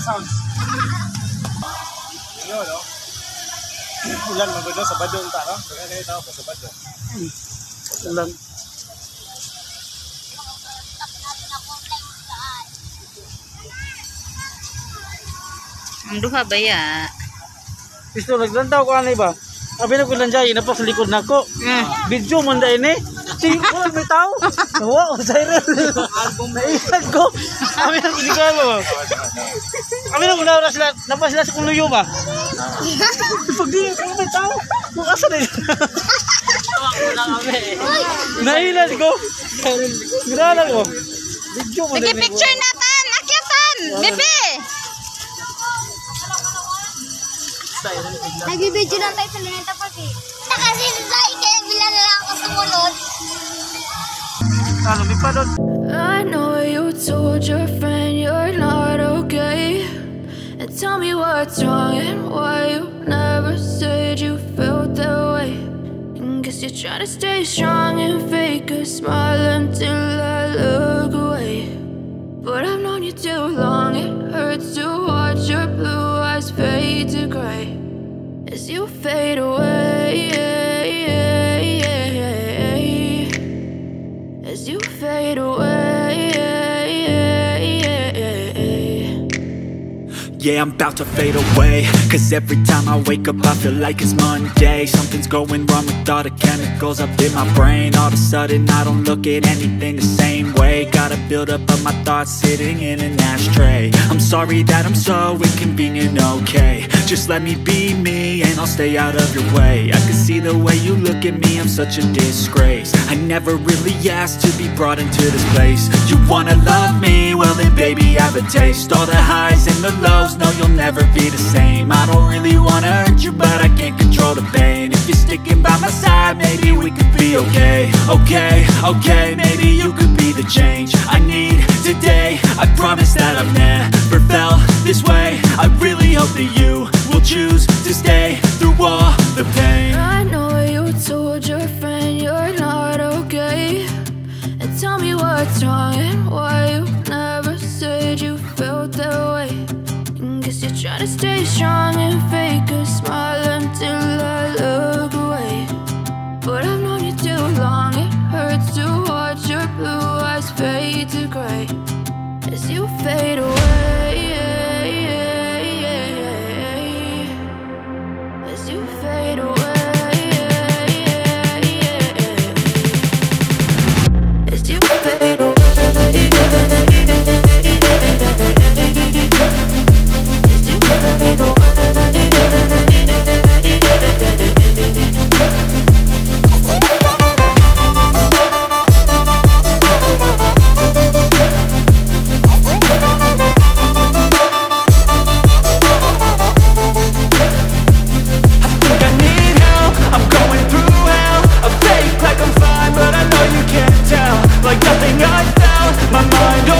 sound. Ano, no? Ulan mo ba sa Badong ta, no? Kaya kayo tao sa Badong. Ulan. Ang duha ba ya? Gusto naglantaw ko anay ba? Abi na ko lanjay napak sa likod nako. Video man da ini. Tingkol may tao. Wow, siren. Album na iyan ko. Abi na ko ba? Abi na muna sila, napas sila sa kuluyo ba? Pag di may tao. Kung asa na yun. Nailan ko. Grana ko. Video man da ini. Picture natin. Akyatan. Bebe. Nagbibidyo lang tayo sa Luneta Park eh. Kasi Zay, kaya bila na lang ako sumunod. Ano, di pa doon. I know you told your friend you're not okay. And tell me what's wrong and why you never said you felt that way. And guess you're trying to stay strong and fake a smile until I look away. But I've known you too long, it hurts to watch your blue eyes fade to gray as you fade away, as you fade away. Yeah, I'm about to fade away, cause every time I wake up I feel like it's Monday. Something's going wrong with all the chemicals up in my brain. All of a sudden I don't look at anything the same way. Got a build up of my thoughts sitting in an ashtray. I'm sorry that I'm so inconvenient, okay. Just let me be me and I'll stay out of your way. I can see the way you look at me, I'm such a disgrace. I never really asked to be brought into this place. You wanna love me? Well then baby have a taste. All the highs and the lows, no you'll never be the same. I don't really wanna hurt you but I can't control the pain. If you're sticking by my side maybe we could be okay. Okay, maybe you could be the change I need today. I promise that I've never felt this way. I really hope that you will choose to stay through all the pain. I know you told your friend you're not okay. And tell me what's wrong and why you never said you felt that way. And guess you're trying to stay strong and fake a smile until I look away. But I've known you too long, it hurts to watch your blue eyes fade to gray as you fade away, as you fade away, as you fade away. Like nothing I found, my mind